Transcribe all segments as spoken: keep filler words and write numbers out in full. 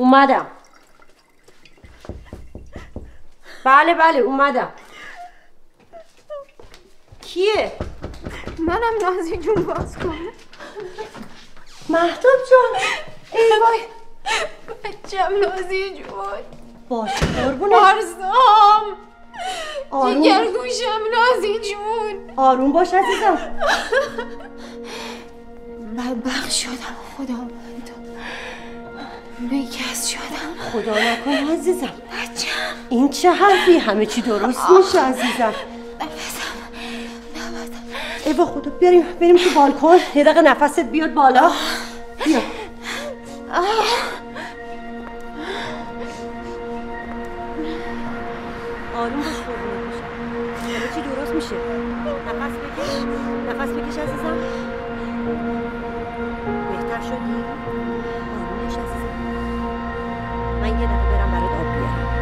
اومدم. بله بله اومدم. کیه؟ منم نازی جون. باز کن. مهتاب جان. ای وای بچم نازی جون. باشه قربونه. بارزام آروم جگر گوشم نازی جون. آروم باش عزیزم. بدبخت شدم خدا. بیکس شدم. خدا نکنه عزیزم. بچم این چه حرفی؟ همه چی درست میشه عزیزم. نفسم نفسم. ای با خدا بریم بریم تو بالکن. یه دقیقه نفست بیاد بالا. بیا. آروم باش قربونت بشم. همه چی درست میشه. نفس بکش. نفس بکش عزیزم. بهتر شدی؟ آروم باش عزیزم. من یه دقیقه برم برات آب بیارم.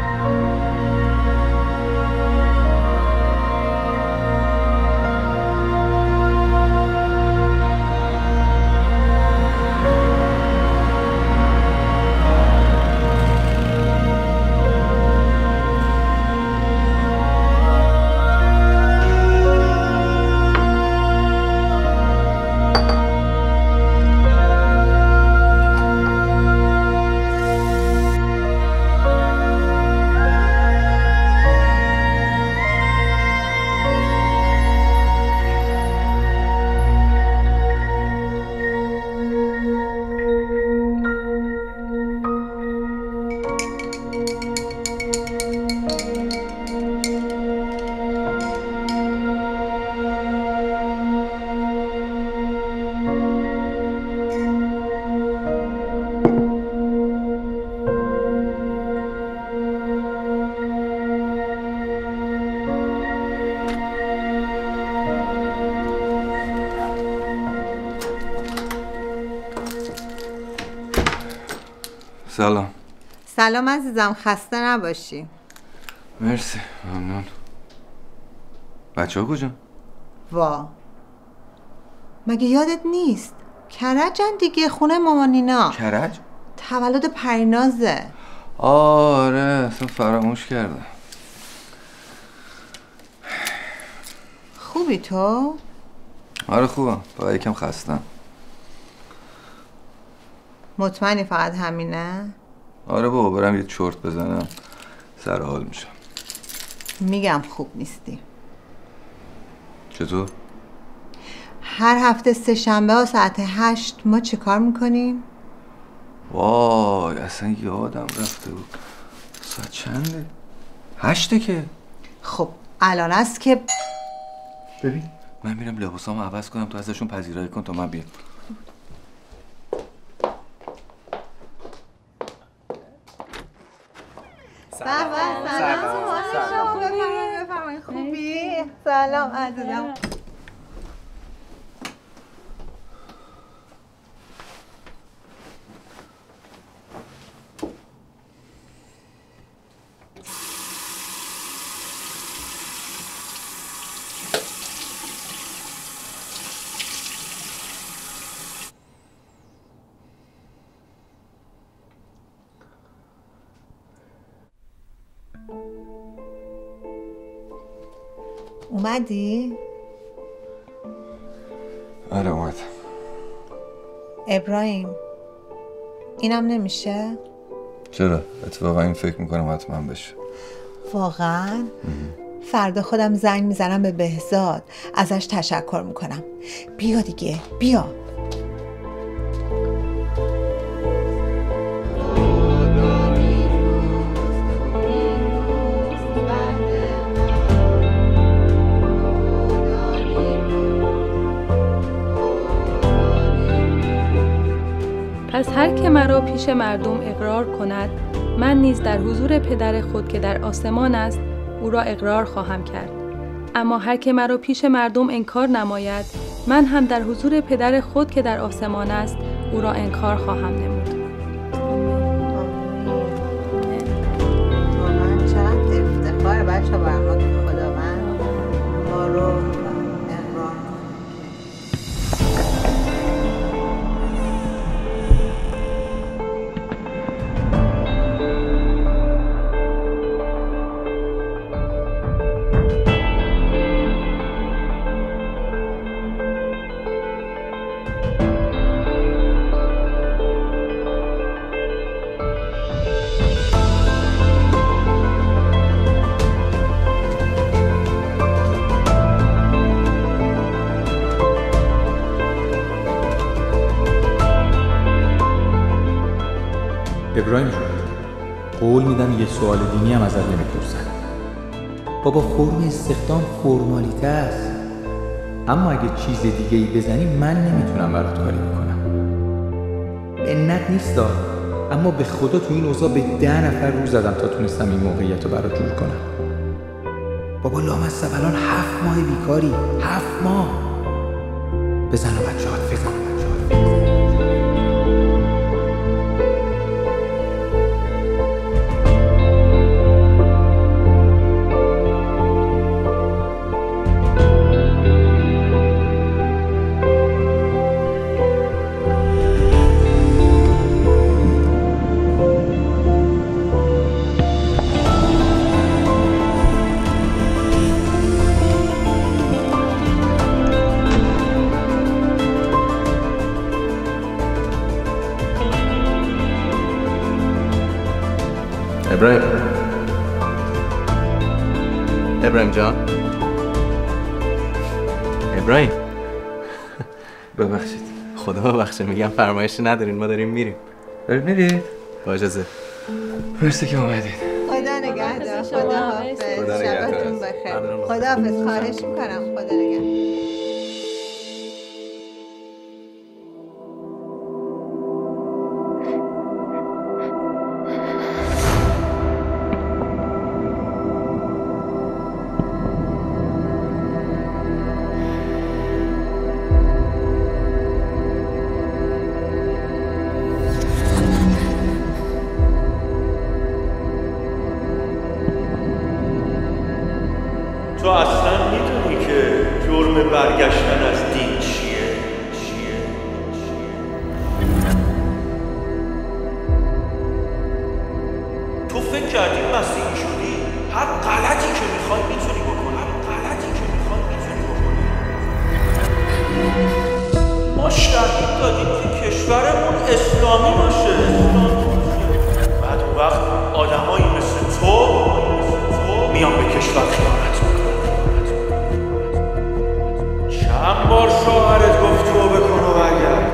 سلام. سلام عزیزم، خسته نباشی. مرسی، ممنون. بچه ها کجا؟ وا مگه یادت نیست؟ کرجن دیگه، خونه مامانینا. کرج؟ تولد پرینازه. آره اصلا فراموش کردم. خوبی تو؟ آره خوبم، با یکم خستم. مطمئنی فقط همینه؟ آره بابا برم یه چرت بزنم سر حال میشم. میگم خوب نیستی. چطور؟ هر هفته سه شنبه ها ساعت هشت ما چه کار میکنیم؟ وای اصلا یادم رفته بود. ساعت چنده؟ هشته که. خب الان است که ببین من میرم لباسامو عوض کنم، تو ازشون پذیرایی کن تا من بیام. سلام سلام سلام. بفرمایید بفرمایید. خوبی؟ سلام عزیزم. اومدی؟ آره اومد. ابراهیم اینم نمیشه؟ چرا؟ اتفاقا این فکر میکنم حتما بشه. واقعا؟ فردا خودم زنگ میزنم به بهزاد، ازش تشکر میکنم. بیا دیگه بیا. پس هر که مرا پیش مردم اقرار کند، من نیز در حضور پدر خود که در آسمان است او را اقرار خواهم کرد. اما هر که مرا پیش مردم انکار نماید، من هم در حضور پدر خود که در آسمان است او را انکار خواهم نمود. واقعا چقدر افتخار بچه بر ما که خداوند ما رو اقرار کنه. قول میدم یه سوال دینی هم ازت نمیپرسن. بابا فرم استخدام فرمالیته است، اما اگه چیز دیگه ای بزنی من نمیتونم برات کاری بکنم. منت نیستا، اما به خدا تو این اوضاع به ده نفر رو زدم تا تونستم این موقعیت رو برات جور کنم. بابا لامصب الان هفت ماه بیکاری، هفت ماه. بزن و بچه هات فکر کنم. ابراهیم ابراهیم جان ابراهیم ببخشید. خدا ببخشه، میگم فرمایشی ندارین، ما داریم میریم. داریم میرید؟ با اجازه. مرسی که اومدید. خدا نگهدار. خدا حافظ. شبتون بخیر. خدا حافظ. خواهش میکنم. خدا نگهدار. تو اصلا میدونی که جرم برگشتن از دین چیه؟ چیه؟ چیه؟ تو فکر کردی مسیحی شدی؟ هر غلطی که میخوای میتونی بکنی. هر غلطی که میخوای میتونی بکنی. ما شرط دادیم که کشورمون اسلامی باشه. بعد اون وقت آدمایی مثل تو میان به کشور خیانت میکنن. چند بار شوهرت گفت تو بکن و برگرد.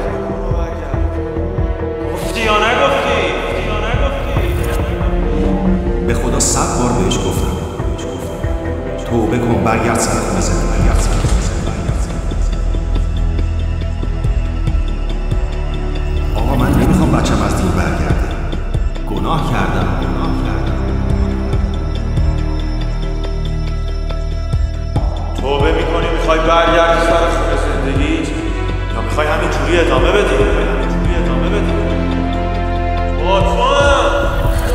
گفتی یا نگفتی؟ گفتی یا نگفتی؟ به خدا صد بار بهش گفتم توبه کن برگرد سر خونه زندگی. برگرد سر خونه زندگی. آقا من نمیخوام بچم از دین برگرده. گناه کردم. گناه کردم. توبه میکنی میخوای برگردی سر خونه زندگیت یا میخوای همین جوری ادامه بدی؟ میخوای همین جوری ادامه بدی؟ با تو هم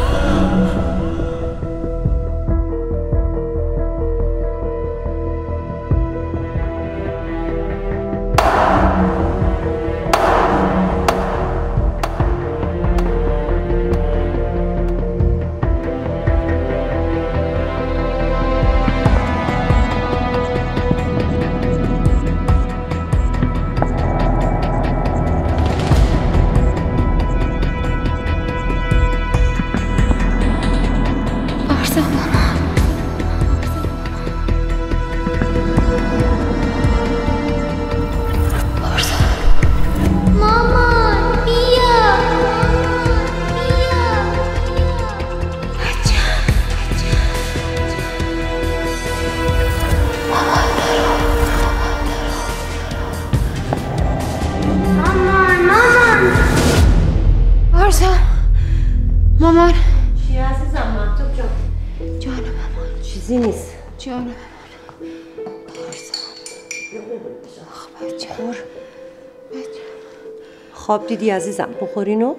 مامان. چی عزیزم؟ مهتاب جان. جان مامان. چیزی نیست. جان مامان. بچه خور. خواب دیدی عزیزم؟ بخورینو؟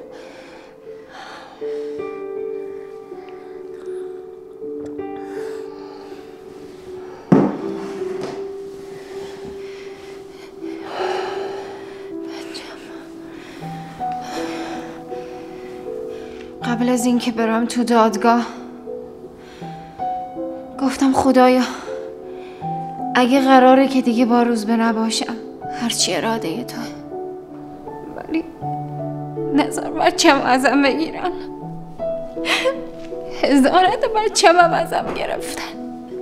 قبل از این که برم تو دادگاه گفتم خدایا اگه قراره که دیگه با روز به نباشم هرچی اراده تو، ولی نظر بچم ازم بگیرن. هزارت بچم هم ازم گرفتن.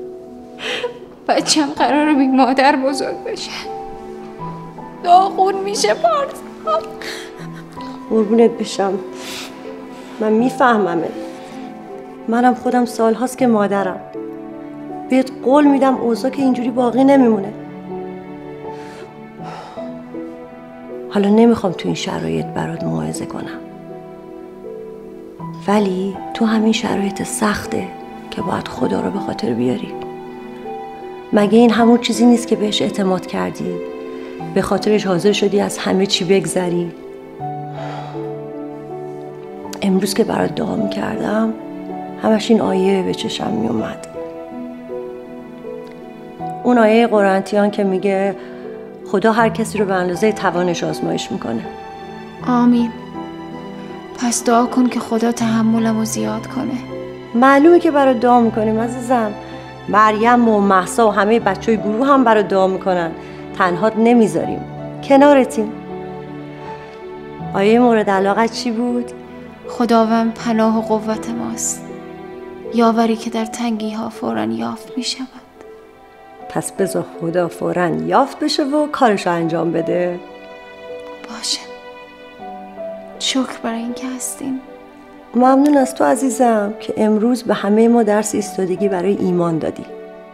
بچم قراره بی مادر بزرگ بشه، داغون میشه. پارسا قربونت بشم، من میفهممه، منم خودم سالهاست که مادرم. بهت قول میدم اوضاع که اینجوری باقی نمیمونه. حالا نمیخوام تو این شرایط برات موعظه کنم، ولی تو همین شرایط سخته که باید خدا رو به خاطر بیاری. مگه این همون چیزی نیست که بهش اعتماد کردی؟ به خاطرش حاضر شدی از همه چی بگذری؟ امروز که برات دعا میکردم همش این آیه به چشم میومد. اون آیه قرنتیان که میگه خدا هر کسی رو به اندازه توانش آزمایش میکنه. آمین. پس دعا کن که خدا تحملمو زیاد کنه. معلومه که برات دعا میکنیم عزیزم. مریم و مهسا و همه بچهای گروه هم برات دعا میکنن. تنهات نمیذاریم، کنارتیم. آیه مورد علاقت چی بود؟ خداوند پناه و قوت ماست، یاوری که در تنگی ها فوراً یافت می شود. پس بذار خدا فوراً یافت بشه و کارشو انجام بده. باشه. شکر برای این که هستین. ممنون از تو عزیزم که امروز به همه ما درس ایستادگی برای ایمان دادی.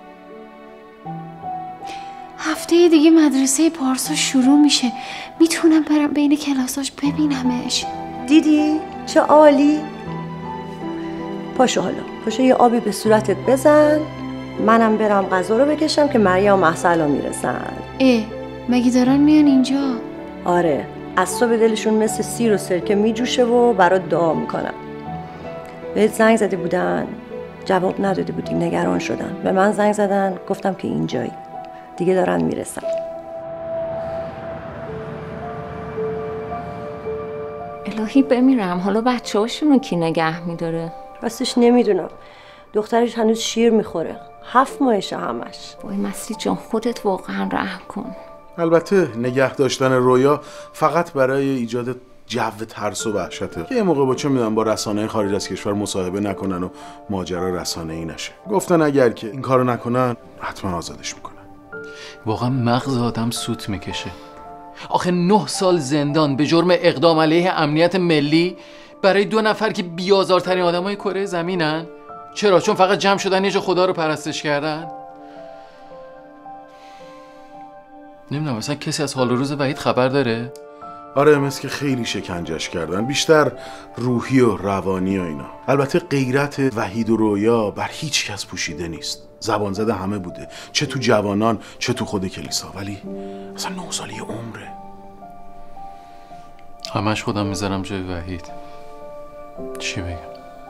هفته دیگه مدرسه پارسا شروع میشه. میتونم برم بین کلاساش ببینمش. دیدی؟ چه عالی. پاشو حالا پاشو یه آبی به صورتت بزن، منم برم غذا رو بکشم که مریم و مهسا الان میرسن. اه مگه دارن میان اینجا؟ آره، از صبح دلشون مثل سیر و سرکه میجوشه و برات دعا میکنم. بهت زنگ زده بودن جواب نداده بودی، نگران شدن. به من زنگ زدن گفتم که اینجایی، دیگه دارن میرسن. الهی بمیرم، حالا بچه هاشونو کی نگه میداره؟ راستش نمیدونم، دخترش هنوز شیر میخوره، هفت ماهشه همش. وای مصری جان خودت واقعا رحم کن. البته نگه داشتن رویا فقط برای ایجاد جو ترس و وحشته که یه موقع با چه میدونم با رسانه‌های خارج از کشور مصاحبه نکنن و ماجرا رسانه‌ای نشه. گفتن اگر که این کارو نکنن حتما آزادش میکنن. واقعا مغز آدم سوت میکشه. آخه نه سال زندان به جرم اقدام علیه امنیت ملی برای دو نفر که بیازارترین آدمای کره زمینن. چرا؟ چون فقط جمع شدن یه جا خدا رو پرستش کردن؟ نمیدونم اصلا کسی از حال و روز وحید خبر داره؟ آره، مثل که خیلی شکنجش کردن، بیشتر روحی و روانی و اینا. البته غیرت وحید و رویا بر هیچ کس پوشیده نیست، زبان زده همه بوده، چه تو جوانان چه تو خود کلیسا. ولی اصلا نه سالی عمره. همش خودم میذارم جای وحید. چی بگم؟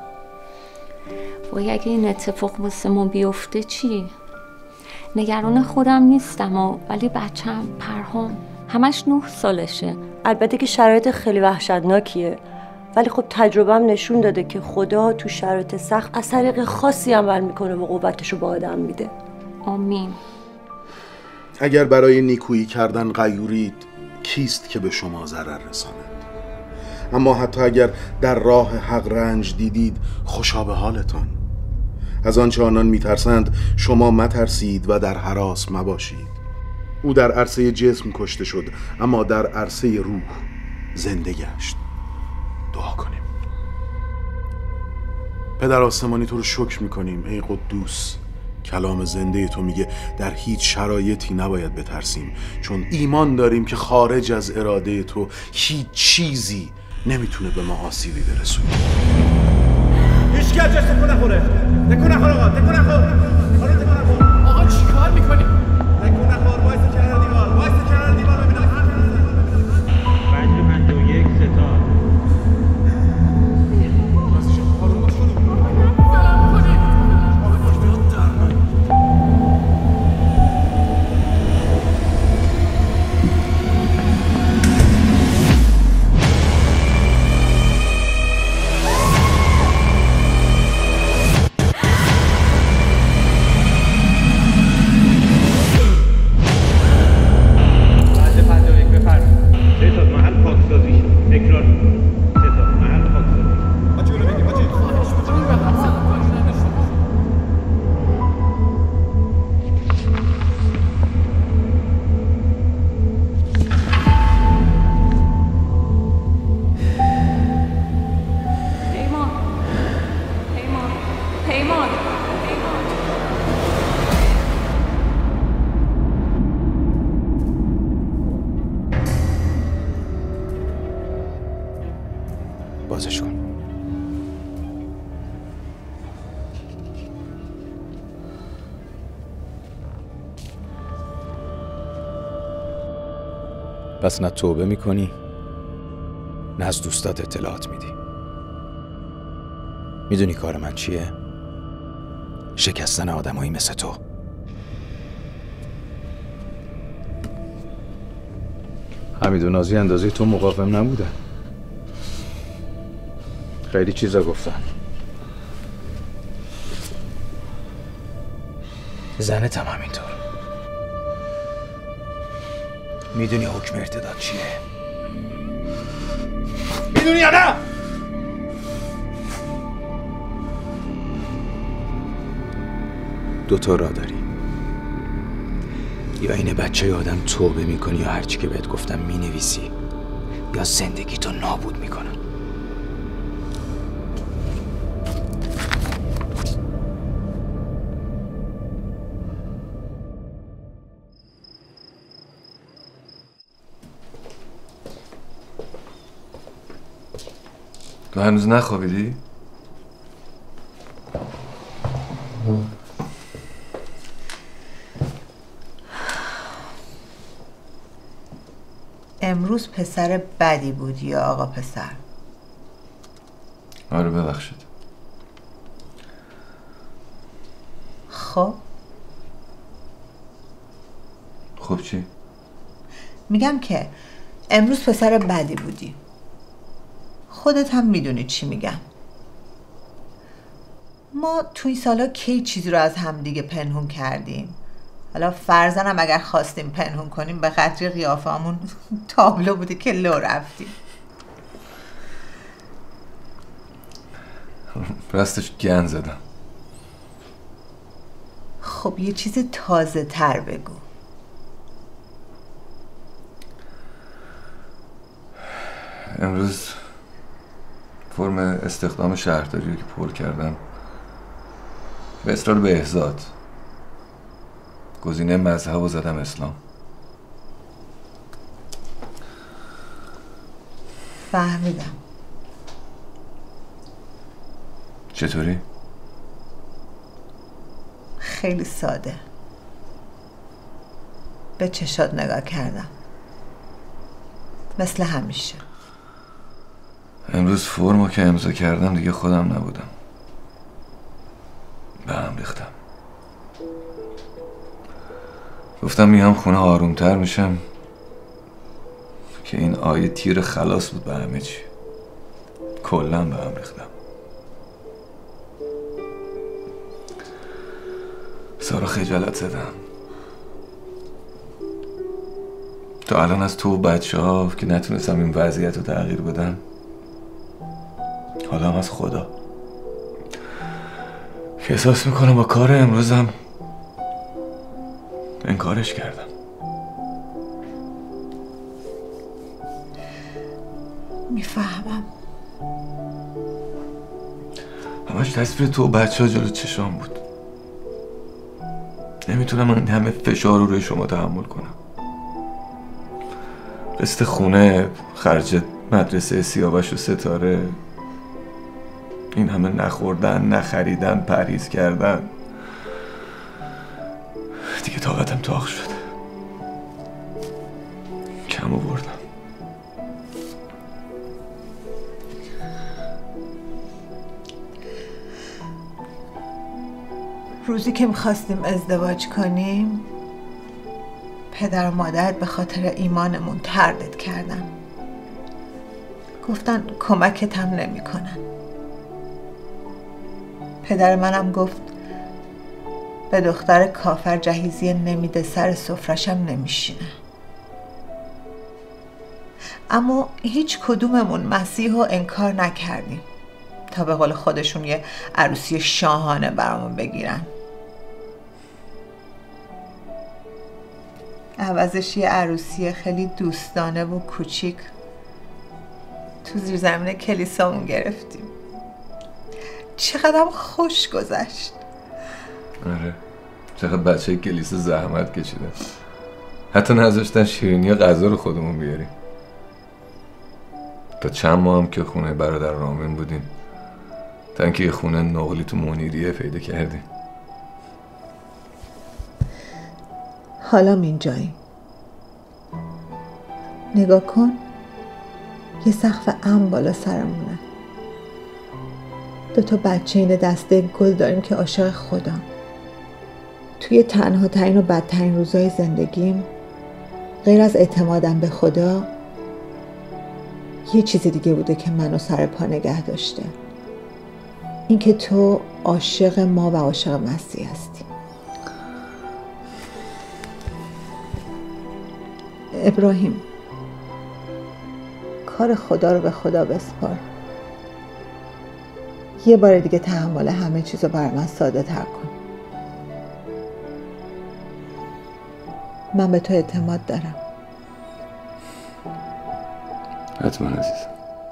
وای اگه این اتفاق واسه ما بیفته چی؟ نگران خودم نیستم و ولی بچم پرهام همش نه سالشه. البته که شرایط خیلی وحشتناکیه، ولی خب تجربهم نشون داده که خدا تو شرایط سخت از طریق خاصی عمل میکنه و قوتشو به آدم میده. آمین. اگر برای نیکویی کردن غیورید، کیست که به شما ضرر رساند؟ اما حتی اگر در راه حق رنج دیدید، خوشا به حالتان. از آنچه آنان میترسند شما مترسید و در هراس مباشید. او در عرصه جسم کشته شد، اما در عرصه روح زنده گشت. دعا کنیم. پدر آسمانی تو رو شکر میکنیم ای قدوس. کلام زنده تو میگه در هیچ شرایطی نباید بترسیم، چون ایمان داریم که خارج از اراده تو هیچ چیزی نمیتونه به ما آسیبی برسونه. هیچ که جست تکو نخوره. تکو نخور آقا، تکو نخور. آقا تکو نخور. آقا چی کار میکنی؟ تکو نخور، وایس کنار دیوار، وایس کنار دیوار ببینم. پنج پنج و یک ستا. پس نه توبه میکنی نه از دوستات اطلاعات میدی. میدونی کار من چیه؟ شکستن آدمایی مثل تو. حمید و نازی اندازه تو مقاوم نبودن. خیلی چیزا گفتن. زنت هم همینطور. میدونی حکم ارتداد چیه؟ میدونی یا نه؟ دو تا راه داری. یا این بچه آدم توبه میکنی یا هرچی که بهت گفتم مینویسی یا زندگی تو نابود میکنن. تو هنوز نخوابیدی؟ امروز پسر بدی بود یا آقا پسر؟ آره ببخشید. خب خب چی؟ میگم که امروز پسر بدی بودی. خودت هم میدونی چی میگم. ما توی سالا کی چیزی رو از همدیگه پنهون کردیم؟ حالا فرضاً هم اگر خواستیم پنهون کنیم به قدری قیافمون تابلو بوده که لو رفتیم. راستش گند زدم. خب یه چیز تازه تر بگو. امروز فرم استخدام شهرداری رو که پر کردم به اصرار بهزاد گزینه مذهب رو زدم اسلام. فهمیدم. چطوری؟ خیلی ساده. به چشات نگاه کردم مثل همیشه. امروز فرمو که امضا کردم دیگه خودم نبودم، به هم ریختم. گفتم میام خونه آرومتر میشم که این آیه تیر خلاص بود به همه چی. کلا به هم ریختم. سارا خجالت زدم. تا الان از تو و بچه ها که نتونستم این وضعیت رو تغییر بدم، حالا هم از خدا که احساس میکنم با کار امروزم انکارش کردم. میفهمم. همش تصویر تو و بچه ها جلو چشام بود. نمیتونم این همه فشار رو روی شما تحمل کنم. قسط خونه، خرج مدرسه سیاوش و ستاره، این همه نخوردن، نخریدن، پرهیز کردن، دیگه طاقتم تاق شد. کم آوردم. روزی که میخواستیم ازدواج کنیم پدر و مادرت به خاطر ایمانمون تردید کردن. گفتن کمکت هم نمی کنن. پدر منم گفت به دختر کافر جهیزیه نمیده، سر سفرشم نمیشینه. اما هیچ کدوممون مسیح رو انکار نکردیم تا به قول خودشون یه عروسی شاهانه برامون بگیرن. عوضش یه عروسی خیلی دوستانه و کوچیک تو زیرزمین کلیسامون گرفتیم. چقدر خوش گذشت. آره، چقدر بچه کلیسا زحمت کشیدن، حتی نذاشتن شیرینی غذا رو خودمون بیاریم. تا چند ماه هم که خونه برادر رامین بودیم تا اینکه یه خونه نقلی تو منیریه پیدا کردیم. حالا اینجاییم. نگاه کن، یه سقف امن بالا سرمونه. دو تا بچه این دسته گل داریم که عاشق خودم. توی تنها ترین و بدترین روزای زندگیم غیر از اعتمادم به خدا یه چیز دیگه بوده که منو سر پا نگه داشته. این که تو عاشق ما و عاشق مسیح هستی. ابراهیم، کار خدا رو به خدا بسپار. یه بار دیگه تحمل همه چیز رو برای من ساده تر کن. من به تو اعتماد دارم. حتما عزیزم.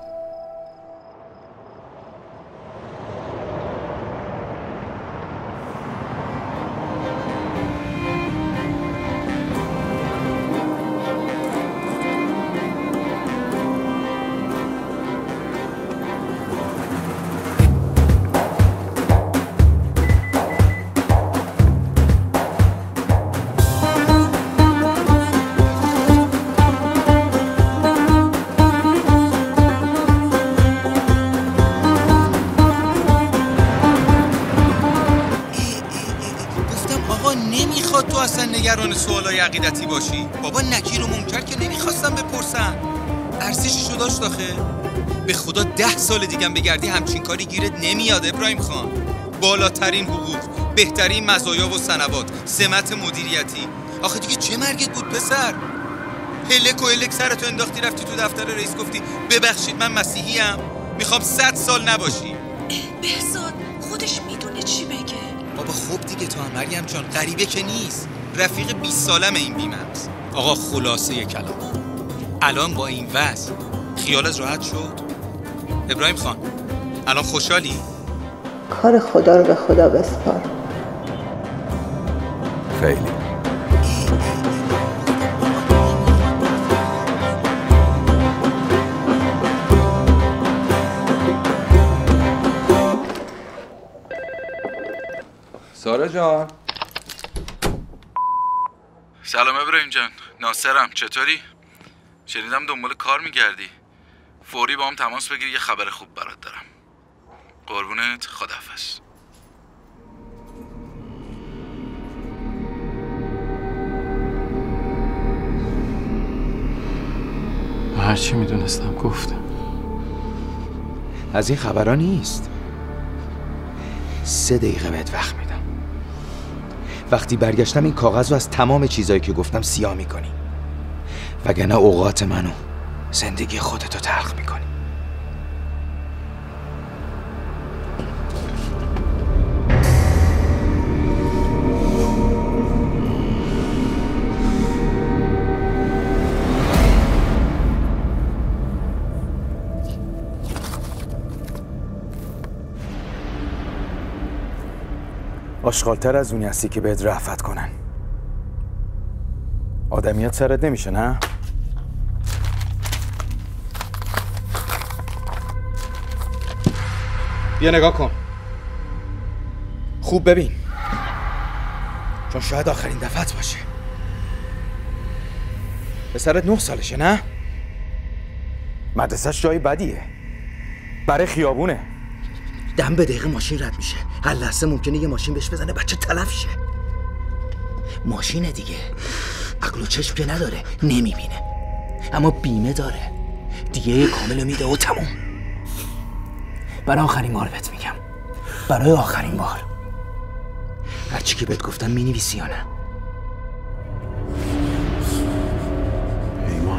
نگران سوالای عقیدتی باشی. بابا نکیر و منکر که نمیخواستم بپرسم. ارزششو داشت آخه. به خدا ده سال دیگم بگردی همچین کاری گیرت نمیاد ابراهیم خان. بالاترین حقوق، بهترین مزایا و سنوات، سمت مدیریتی. آخه دیگه چه مرگت بود پسر؟ هلک و هلک سرتو انداختی رفتی تو دفتر رئیس گفتی ببخشید من مسیحی ام، میخوام صد سال نباشی. بهزاد خودش میدونه چی بگه. بابا خوب دیگه تو هم مریم جان، غریبه که نیست. رفیق بیست سالم این بیمه‌ست. آقا خلاصه کلام، الان با این وضع خیالت راحت شد؟ ابراهیم خان الان خوشحالی؟ کار خدا رو به خدا بسپار. خیلی. سارا جان. سلام ابراهیم جان، ناصرم. چطوری؟ شنیدم دنبال کار میگردی. فوری با هم تماس بگیر، یه خبر خوب برات دارم. قربونت، خداحافظ. هرچی میدونستم گفتم. از این خبرها نیست. سه دقیقه بهت وقت میدم. وقتی برگشتم این کاغذ رو از تمام چیزایی که گفتم سیاه میکنی، وگرنه اوقات منو، زندگی خودتو تلخ میکنی. آشغالتر از اونی هستی که بهت رأفت کنن. آدمیت سرت نمیشه نه؟ بیا نگاه کن، خوب ببین، چون شاید آخرین دفعت باشه. پسرت نه سالشه نه؟ مدرسه‌ش جای بدیه، برای خیابونه. دم به دقیقه ماشین رد میشه، هر لحظه ممکنه یه ماشین بهش بزنه بچه تلف شه. ماشینه دیگه، عقل و چشم که نداره، نمیبینه، اما بیمه داره، دیگه کامل میده و تموم. برای آخرین بار بهت میگم، برای آخرین بار، هرچی که بهت گفتم مینویسی یا نه؟ پیمان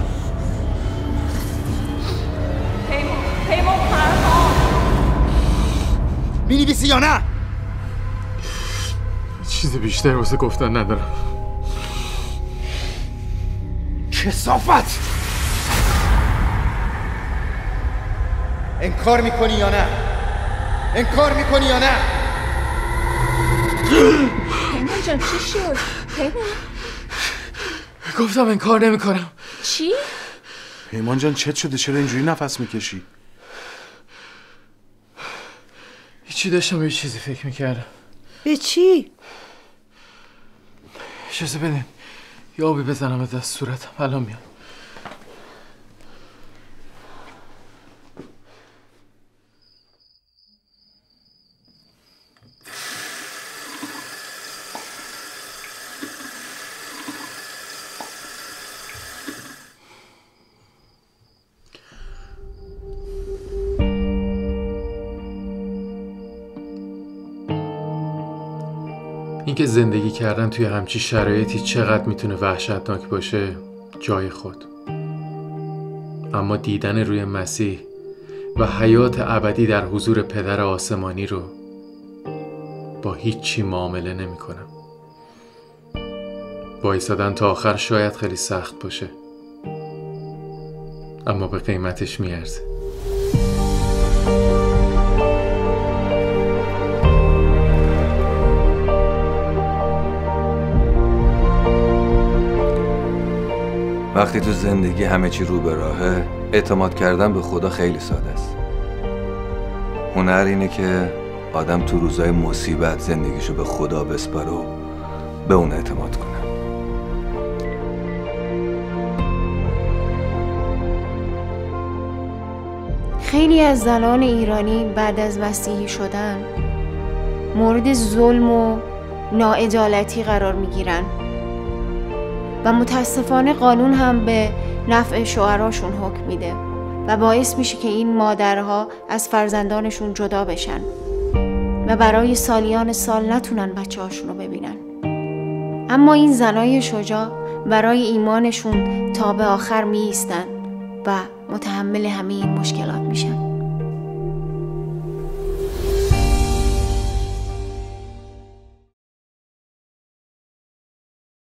پیمان پیمان فرهان مینویسی یا نه؟ چیز بیشتر واسه گفتن ندارم. کثافت! انکار میکنی یا نه؟ انکار میکنی یا نه؟ پیمان جان چی شد؟ پیمان گفتم انکار نمیکنم. چی؟ پیمان جان چت شده؟ چرا اینجوری نفس میکشی؟ هیچی، داشتم به یه چیزی فکر میکردم. به چی؟ اجازه بدین یه آبی بزنم از دست صورتم، الان میام. اینکه زندگی کردن توی همچی شرایطی چقدر میتونه وحشتناک باشه جای خود، اما دیدن روی مسیح و حیات ابدی در حضور پدر آسمانی رو با هیچی معامله نمی کنم. وایسادن تا آخر شاید خیلی سخت باشه، اما به قیمتش میارزه. وقتی تو زندگی همه چی رو به راهه، اعتماد کردن به خدا خیلی ساده است. هنر اینه که آدم تو روزای مصیبت زندگیشو به خدا بسپاره و به اون اعتماد کنه. خیلی از زنان ایرانی بعد از مسیحی شدن مورد ظلم و ناعدالتی قرار میگیرن و متاسفانه قانون هم به نفع شوهراشون حکم میده و باعث میشه که این مادرها از فرزندانشون جدا بشن و برای سالیان سال نتونن بچه هاشون رو ببینن. اما این زنای شجاع برای ایمانشون تا به آخر می ایستن و متحمل همه این مشکلات میشن.